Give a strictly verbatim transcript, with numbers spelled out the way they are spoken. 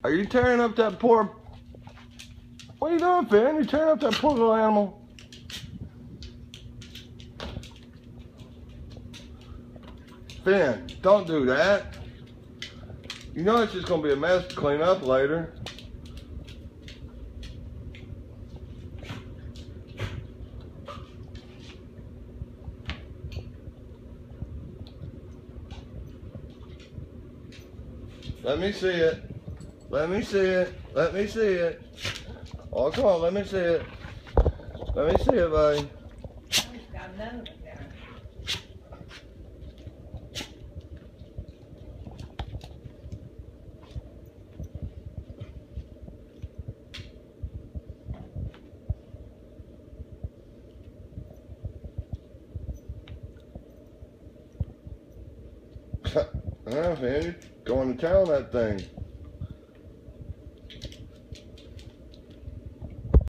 Are you tearing up that poor... What are you doing, Finn? You're tearing up that poor little animal. Finn, don't do that. You know it's just going to be a mess to clean up later. Let me see it. Let me see it. Let me see it. Oh, come on, let me see it. Let me see it, buddy. Got none of it there. Yeah, man, you're going to town that thing.